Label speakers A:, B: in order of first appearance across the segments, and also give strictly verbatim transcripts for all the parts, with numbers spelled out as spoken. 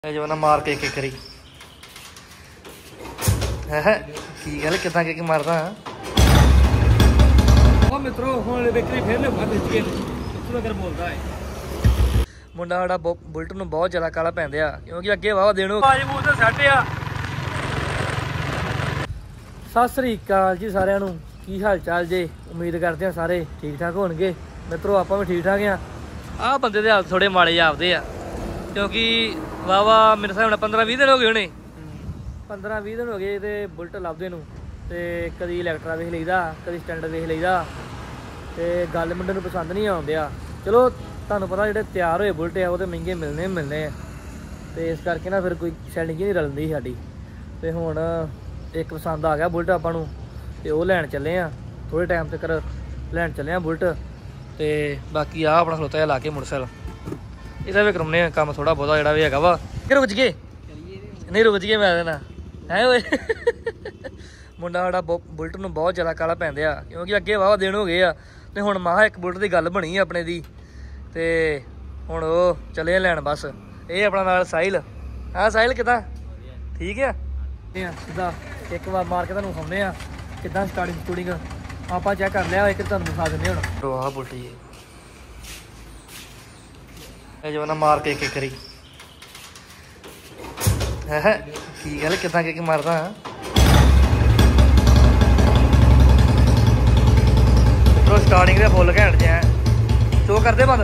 A: जो ना मार के एक करी है की गल कितना के मारदा ओ मित्रों हुण विक्री फिर ले फट के तू अगर बोलदा है मुंडा साडा बुलट नूं बहुत ज्यादा काला पैंदे आ क्योंकि अगे वावा देणो बाज बूज ते सैट आ। सत श्री अकाल जी सारिਆਂ ਨੂੰ की हाल चाल जे उम्मीद करते हैं सारे ठीक ठाक होणगे। मित्रों आपां भी ठीक ठाक आ। आ बंदे दे हाल थोड़े माड़े जापदे आ क्योंकि वावा मेरे साहब पंद्रह भी दिन हो गए होने पंद्रह भी दिन हो गए तो बुलट लभदे नूं ते कदी इलैक्ट्रा वेख लईदा कदी स्टैंड वेख लईदा ते गल मुंडे नूं पसंद नहीं आउंदे आ। चलो तुहानूं पता जिहड़े तैयार होए बुलट आ वो तो महंगे मिलने मिलने आ ते इस करके ना फिर कोई सैटिंग ही नहीं रलदी साडी ते हुण एक पसंद आ गया बुलट आपां नूं ते ओह लैण चले आ थोड़े टाइम तक लैण चले आ बुलट ते बाकी आ अपना खलोता ला के मोटरसाइकिल इहदा भी करने काम थोड़ा बहुत जिहड़ा भी हैगा वा कि रुक गए नहीं रुक गए मैं देना है ओए मुंडा साडा बुलट नूं बहुत ज़्यादा काला पैंदे आ क्योंकि अगे वाह दिन हो गए आ ते हुण महा एक बुलट की गल बनी अपने दी ते हुण ओह चले लैण बस ये अपना नाल साहिल हाँ साहिल किदां ठीक है सीधा एक बार मार के तुहानूं विखाउने आ किदां स्टार्टिंग स्टूडिंग आपां चैक कर लिया एक तुहानूं विखा दिंदे हुण आह बुलट जी जो ना मार के एक करी है की गल कितना के मारदा तो स्टार्टिंग दे फुल घैंट जे शो करदे बंद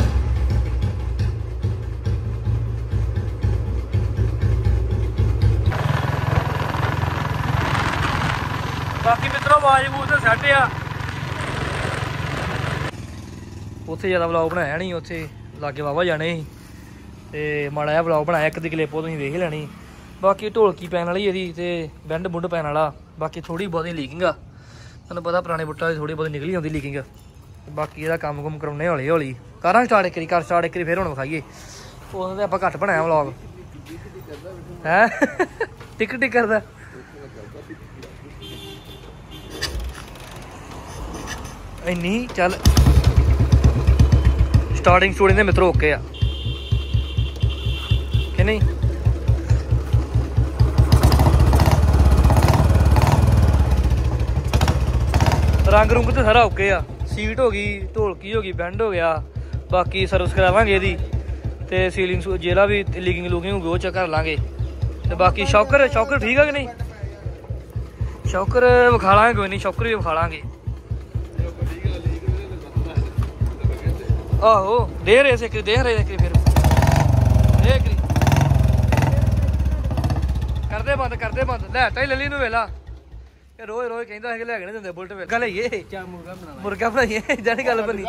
A: बाकी मित्रों आवाज बूज तो सैट आ उत्थे ज़्यादा ब्लॉग बनाया नहीं उत्थे लागे वावा जाने ते माड़ा जिहा ब्लॉग बनाया एक दी क्लिप तुसीं वेख लैनी बाकी ढोलकी पैन वाली इहदी ते बैंड बुंड पैन वाला बाकी थोड़ी बहुती लीकिंग आ तुहानूं पता पुराने बुट्टा थोड़ी बहुती निकली आउंदी लीकिंग बाकी इहदा कम्म कुम्म कराउने हौली हौली करां स्टार्ट एक करी कर स्टार्ट एक करी फिर हुण विखाईए उदों ते आपां घट्ट बनाया ब्लॉग है टिक टिक करदा इन्नी चल स्टार्टिंग स्टूडिंग दे मित्रों ओके आ कि नहीं रंग रुंग तो सारा ओके आ सीट हो गई ढोलकी हो गई बैंड हो गया बाकी सर्विस करावांगे इहदी ते सीलिंग जेला भी लीकिंग लूकिंग होगी वो चेक कर लांगे ते बाकी शॉकर शॉकर ठीक है कि नहीं शॉकर विखा लांगे कोई नहीं शॉकर भी विखा लांगे आहो दे रेस एक दे रेस एक फिर दे करी करदे बंद करदे बंद लैता ही लली नूं वेला रोज रोज कहंदा है कि लै के नहीं दिंदे बुलट वे गल ये मुर्गा बनाइए जानी गल बनी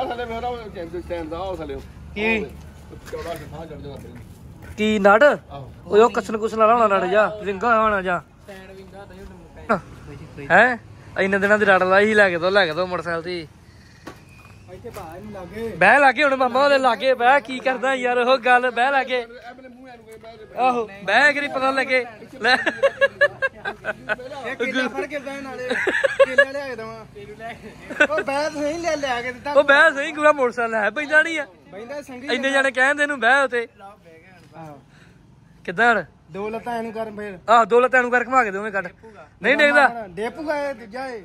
A: की की नट ओह कसन कुसन वाला होना नट जा विंगा होना जा है इन्ने दिनां दी रड़ लाई लैके दो लैके दो मोटरसाइकिल ती बह लागे हुण मामा ओहदे लागे बह की करदा यार ओह गल बह लागे आहो बह करी पता लगे ले फड़ के बह नाले केले ले आ दवा ओ बह सही ले ले के दित्ता ओ बह सही पूरा मोटरसाइकिल है पैंदा नहीं है पैंदा संगी इन्ने जाने कहंदे नु बह उते किदां दो लत्तां एनु कर फिर आह दो लत्तां एनु कर घमा के दोवें कट नहीं देखदा डेपूगा ए दूजा ए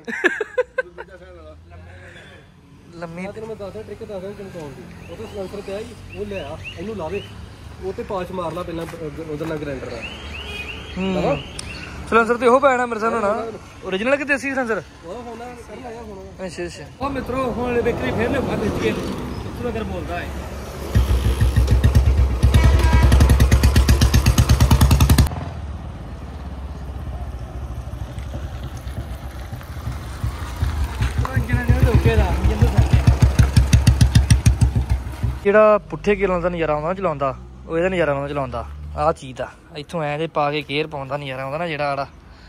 A: लम्मी मैं दस ट्रिक दस चमकाउण दी ਉਹ ਤੇ ਸਲੈਂਸਰ ਪਿਆ ਹੀ ਉਹ ਲੈ ਆ ਇਹਨੂੰ ਲਾਵੇ ਉਹ ਤੇ ਪਾਚ ਮਾਰ ਲਾ ਪਹਿਲਾਂ ਉਧਰ ਨਾਲ ਗ੍ਰਾਈਂਡਰ ਦਾ ਹੂੰ ਸਲੈਂਸਰ ਤੇ ਉਹ ਪੈਣਾ ਮੇਰੇ ਸਾਹਮਣੇ ਨਾ ओरिजिनल ਕਿ ਦੇਸੀ ਸਲੈਂਸਰ ਉਹ ਹੋਣਾ ਕਰ ਲਾਇਆ ਹੁਣ ਅੱਛਾ ਅੱਛਾ ਉਹ ਮਿੱਤਰੋ ਹੁਣ ਵਿਕਰੀ ਫੇਰ ਲੈ ਫੜ ਦਿੱਤੀ ਤੂੰ ਅਗਰ ਬੋਲਦਾ ਹੈ ਜਿਹੜਾ ਪੁੱਠੇ ਗੇਰਾਂ ਦਾ ਨਜ਼ਾਰਾ ਆਉਂਦਾ ਚਲਾਉਂਦਾ ਉਹ ਇਹਦਾ ਨਜ਼ਾਰਾ ਆਉਂਦਾ ਚਲਾਉਂਦਾ ਆਹ ਚੀਜ਼ ਦਾ ਇੱਥੋਂ ਐਂ ਜੇ ਪਾ ਕੇ ਗੇਅਰ ਪਾਉਣ ਦਾ ਨਜ਼ਾਰਾ ਆਉਂਦਾ ਨਾ ਜਿਹੜਾ ਆੜਾ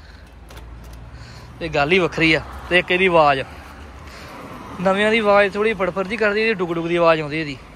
A: ਤੇ ਗੱਲ ਹੀ ਵੱਖਰੀ ਆ ਤੇ ਇੱਕ ਇਹਦੀ ਆਵਾਜ਼ ਨਵਿਆਂ ਦੀ ਆਵਾਜ਼ ਥੋੜੀ ਫੜਫੜ ਜੀ ਕਰਦੀ ਇਹਦੀ ਡੁਗ ਡੁਗ ਦੀ ਆਵਾਜ਼ ਆਉਂਦੀ ਇਹਦੀ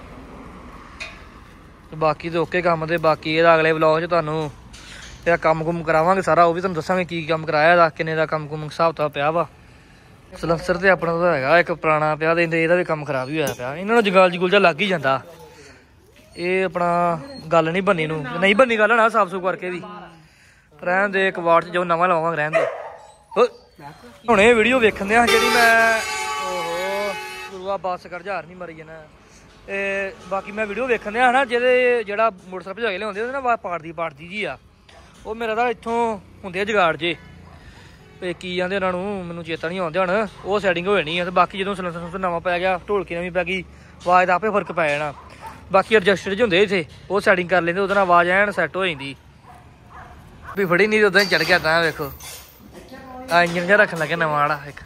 A: ਤੇ ਬਾਕੀ ਤੇ ਓਕੇ ਕੰਮ ਤੇ ਬਾਕੀ ਇਹਦਾ ਅਗਲੇ ਵਲੌਗ 'ਚ ਤੁਹਾਨੂੰ ਇਹਦਾ ਕੰਮ ਕੁਮ ਕਰਾਵਾਂਗੇ ਸਾਰਾ ਉਹ ਵੀ ਤੁਹਾਨੂੰ ਦੱਸਾਂਗੇ ਕੀ ਕੰਮ ਕਰਾਇਆ ਇਹਦਾ ਕਿੰਨੇ ਦਾ ਕੰਮ ਕੁਮ ਹਿਸਾਬ ਤਾਂ ਪਿਆ ਵਾ ਸਲੈਂਸਰ ਤੇ ਆਪਣਾ ਤਾਂ ਹੈਗਾ ਇੱਕ ਪੁਰਾਣਾ ਪਿਆ ਤੇ ਇਹਦਾ ਵੀ ਕੰਮ ਖਰਾਬ ਹੀ ਹੋਇਆ ਪਿਆ ਇਹਨਾਂ ਨੂੰ ਜਗਾਲ ਜਗੂਲ ਜਿਹਾ ਲੱਗ ਹੀ ਜਾਂਦਾ ਇਹ ਆਪਣਾ ਗੱਲ ਨਹੀਂ ਬੰਨੀ ਨੂੰ ਨਹੀਂ ਬੰਨੀ ਗੱਲ ਨਾ ਸਾਫ ਸੁਫ ਕਰਕੇ ਵੀ ਰਹਿਣ ਦੇ ਕਵਾੜ 'ਚ ਜੋ ਨਵਾਂ ਲਵਾਵਾਂਗੇ ਰਹਿਣ ਦੇ। ਹੁਣ ਇਹ ਵੀਡੀਓ ਵੇਖਣ ਦੇ ਜਿਹੜੀ ਮੈਂ ਓਹੋ ਗੁਰੂਆ ਬੱਸ ਕਰ ਹਜ਼ਾਰ ਨਹੀਂ ਮਰੀ ਜਾਣਾ। ਤੇ ਬਾਕੀ ਮੈਂ ਵੀਡੀਓ ਵੇਖਣ ਦਿਆ ਹਨਾ ਜਿਹਦੇ ਜਿਹੜਾ ਮੋਟਰਸਾਈਕਲ ਭਜਾ ਕੇ ਲਿਆਉਂਦੇ ਉਹਦੇ ਨਾਲ ਪਾੜਦੀ ਪਾੜਦੀ ਜੀ ਆ ਉਹ ਮੇਰਾ ਤਾਂ ਇੱਥੋਂ ਹੁੰਦੇ ਆ ਜਗਾੜ ਜੇ ਤੇ ਕੀ ਜਾਂਦੇ ਉਹਨਾਂ ਨੂੰ ਮੈਨੂੰ ਚੇਤਾ ਨਹੀਂ ਆਉਂਦੇ ਹੁਣ ਉਹ ਸੈਟਿੰਗ ਹੋ ਜਾਣੀ ਆ। ਤੇ ਬਾਕੀ ਜਦੋਂ ਸਲੈਂਸਰ ਨਵਾਂ ਪੈ ਗਿਆ ਢੋਲਕੀ ਨਵੀਂ ਪੈ ਗਈ ਆਵਾਜ਼ ਦਾ ਆਪੇ ਫਰਕ ਪੈ ਜਾਣਾ। ਬਾਕੀ ਐਡਜਸਟਡ ਜਿਹੇ ਹੁੰਦੇ ਇੱਥੇ ਉਹ ਸੈਟਿੰਗ ਕਰ ਲੈਂਦੇ ਉਹਦੇ ਨਾਲ ਆਵਾਜ਼ ਐਨ ਸੈੱਟ ਹੋ ਜਾਂਦੀ ਵੀ ਫੜੀ ਨਹੀਂ ਉਦਾਂ ਹੀ ਚੜ ਗਿਆ ਤਾਂ ਵੇਖੋ ਆ ਇੰਜਨ ਜਿਹਾ ਰੱਖਣ ਲੱਗਿਆ ਨਵਾਂ ਵਾਲਾ ਇੱਕ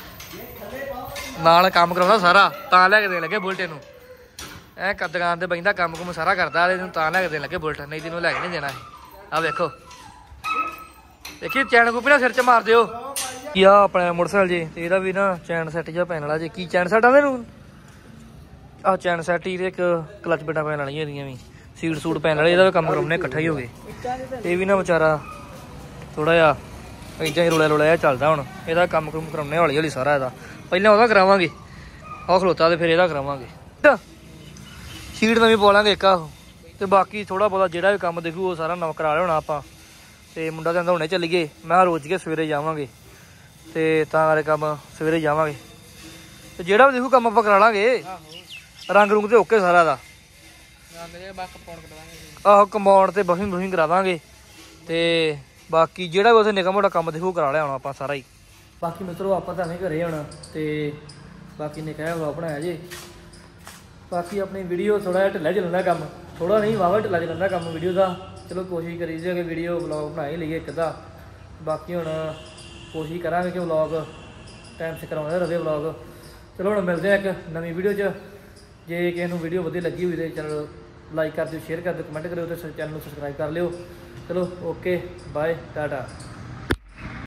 A: ਨਾਲ ਕੰਮ ਕਰਾਉਂਦਾ ਸਾਰਾ ਤਾਂ ਲੈ ਕੇ ਦੇਣ ਲੱਗੇ ਬੁਲਟ ਨੂੰ ਐ ਦੁਕਾਨ ਤੇ ਬੈਂਦਾ ਕੰਮ ਕੁਮ ਸਾਰਾ ਕਰਦਾ ਇਹਨੂੰ ਤਾਂ ਲੈ ਕੇ ਦੇਣ ਲੱਗੇ ਬੁਲਟ ਨਹੀਂ ਤੈਨੂੰ ਲੈ ਕੇ ਨਹੀਂ ਦੇਣਾ ਆ ਵੇਖੋ ਦੇਖੀ ਚੈਨ ਕੂਪੀ ਨਾ ਸਿਰ 'ਚ ਮਾਰ ਦਿਓ ਕੀ ਆ ਆਪਣਾ ਮੋਟਰਸਾਈਕਲ ਜੀ ਤੇ ਇਹਦਾ ਵੀ ਨਾ ਚੈਨ ਸੈੱਟ ਜਿਹਾ ਪੈਣ ਵਾਲਾ ਜੀ ਕੀ ਚੈਨ ਸੈੱਟ ਆਉਂਦੇ ਨੂੰ ਆਹ ਚੈਨ ਸੈੱਟ ਹੀ ਤੇ ਇੱਕ ਕਲਚ ਬੇਟਾ ਪੈਣ ਵਾਲੀਆਂ ਇਹਦੀਆਂ ਵੀ ਸੀਟ ਸੂਟ ਪੈਣ ਵਾਲੇ ਇਹਦਾ ਵੀ ਕੰਮ ਕਰਾਉਣੇ ਇਕੱਠਾ ਹੀ ਹੋ ਗਏ। ਇਹ ਵੀ ਨਾ ਵਿਚਾਰਾ ਥੋੜਾ ਜਿਹਾ ਇੱਦਾਂ ਹੀ ਰੋਲਿਆ ਰੋਲਿਆ ਚੱਲਦਾ ਹੁਣ ਇਹਦਾ ਕੰਮ ਕੁਮ ਕਰਾਉਣੇ ਹੌਲੀ ਹੌਲੀ ਸਾਰਾ ਇਹਦਾ ਪਹਿਲਾਂ ਉਹਦਾ ਕਰਾਵਾਂਗੇ ਆਹ ਖਲੋਤਾ ਤੇ ਫਿਰ ਇਹਦਾ ਕਰਾਵਾਂਗੇ ਸੀਟ ਨਵੀਂ ਪਾ ਲਾਂਗੇ ਇੱਕ ਆਹੋ ਤੇ ਬਾਕੀ ਥੋੜਾ ਬਹੁਤਾ ਜਿਹੜਾ ਵੀ ਕੰਮ ਦੇਖੂ ਉਹ ਸਾਰਾ ਨਵਾਂ ਕਰਾ ਲਿਆਉਣਾ ਆਪਾਂ। ਤੇ ਮੁੰਡਾ ਕਹਿੰਦਾ ਹੁਣੇ ਚੱਲੀਏ ਮੈਂ ਰੋਜ਼ ਕੇ ਸਵੇਰੇ ਜਾਵਾਂਗੇ ਤੇ ਤਾਂ ਕਰਕੇ ਕੰਮ ਸਵੇਰੇ ਜਾਵਾਂਗੇ ਤੇ ਜਿਹੜਾ ਵੀ ਦੇਖੂ ਕੰਮ ਆਪਾਂ ਕਰਾ ਲਾਂਗੇ ਰੰਗ ਰੁੰਗ ਤੇ ਓਕੇ ਸਾਰਾ ਦਾ ਆਹੋ ਕੰਪਾਊਂਡ ਤੇ ਬਫਿੰਗ ਬੁਫਿੰਗ ਕਰਾਵਾਂਗੇ ਤੇ ਬਾਕੀ ਜਿਹੜਾ ਵੀ ਉੱਥੇ ਨਿੱਕਾ ਮੋਟਾ ਕੰਮ ਦੇਖੂ ਕਰਾ ਲਿਆ ਹੁਣ ਆਪਾਂ ਸਾਰਾ ਹੀ। ਬਾਕੀ ਮਿੱਤਰੋ ਆਪਾਂ ਤਾਂ ਨਹੀਂ ਘਰੇ ਆਉਣਾ ਤੇ ਬਾਕੀ ਨੇ ਕਿਹਾ ਵਲੌਗ ਬਣਾਇਆ ਜੇ ਬਾਕੀ ਆਪਣੀ ਵੀਡੀਓ ਥੋੜਾ ਜਿਹਾ ਢਿੱਲਾ ਚੱਲਦਾ ਕੰਮ ਥੋੜਾ ਨਹੀਂ ਵਾਵਾ ਢਿੱਲਾ ਚੱਲਦਾ ਕੰਮ ਵੀਡੀਓ ਦਾ। ਚਲੋ ਕੋਸ਼ਿਸ਼ ਕਰੀ ਜੇ ਕਿ ਵੀਡੀਓ ਵਲੌਗ ਬਣਾ ਹੀ ਲਈਏ ਇੱਕ ਅੱਧਾ ਬਾਕੀ ਹੁਣ ਕੋਸ਼ਿਸ਼ ਕਰਾਂਗੇ ਕਿ ਵਲੌਗ ਟਾਈਮ ਸਿਰ ਕਰਾਉਂਦੇ ਰਹੇ ਵਲੌਗ। ਚਲੋ ਹੁਣ ਮਿਲਦੇ ਆ ਇੱਕ ਨਵੀਂ ਵੀਡੀਓ 'ਚ ਜੇ ਕਿਸੇ ਨੂੰ ਵੀਡੀਓ ਵਧੀਆ ਲੱਗੀ ਹੋਈ ਤਾਂ ਚੈਨਲ ਲਾਈਕ ਕਰ ਦਿਓ ਸ਼ੇਅਰ ਕਰ ਦਿਓ ਕਮੈਂਟ ਕਰਿਓ ਤੇ ਚੈਨਲ ਨੂੰ ਸਬਸਕ੍ਰਾਈਬ ਕਰ ਲਿਓ। ਚਲੋ ਓਕੇ ਬਾਏ ਟਾਟਾ।